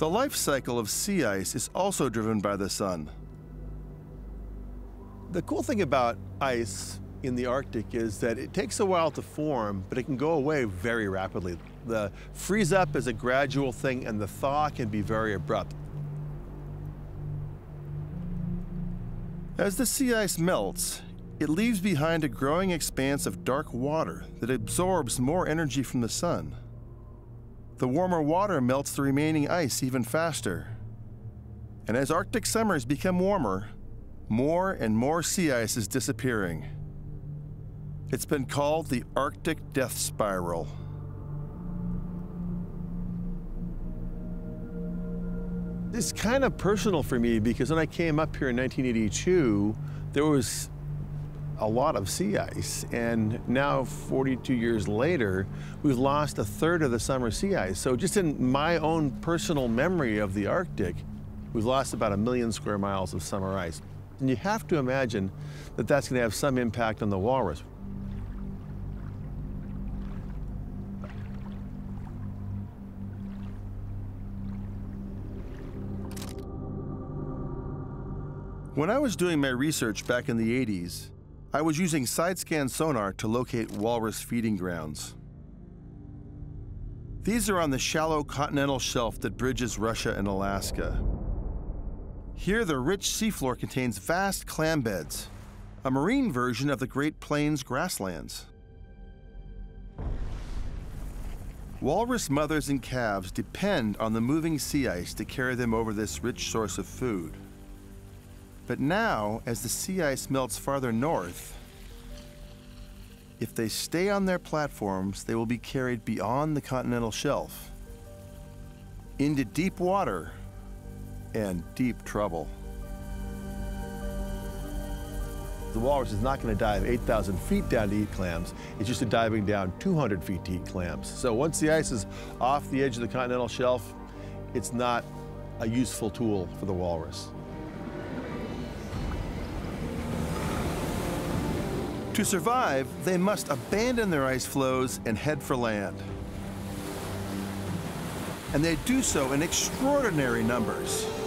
The life cycle of sea ice is also driven by the sun. The cool thing about ice in the Arctic is that it takes a while to form, but it can go away very rapidly. The freeze up is a gradual thing, and the thaw can be very abrupt. As the sea ice melts, it leaves behind a growing expanse of dark water that absorbs more energy from the sun. The warmer water melts the remaining ice even faster. And as Arctic summers become warmer, more and more sea ice is disappearing. It's been called the Arctic death spiral. It's kind of personal for me because when I came up here in 1982, there was a lot of sea ice, and now 42 years later, we've lost a third of the summer sea ice. So just in my own personal memory of the Arctic, we've lost about 1 million square miles of summer ice. And you have to imagine that that's going to have some impact on the walrus. When I was doing my research back in the 80s, I was using side-scan sonar to locate walrus feeding grounds. These are on the shallow continental shelf that bridges Russia and Alaska. Here, the rich seafloor contains vast clam beds, a marine version of the Great Plains grasslands. Walrus mothers and calves depend on the moving sea ice to carry them over this rich source of food. But now, as the sea ice melts farther north, if they stay on their platforms, they will be carried beyond the continental shelf into deep water and deep trouble. The walrus is not going to dive 8,000 feet down to eat clams. It's just diving down 200 feet to eat clams. So once the ice is off the edge of the continental shelf, it's not a useful tool for the walrus. To survive, they must abandon their ice floes and head for land. And they do so in extraordinary numbers.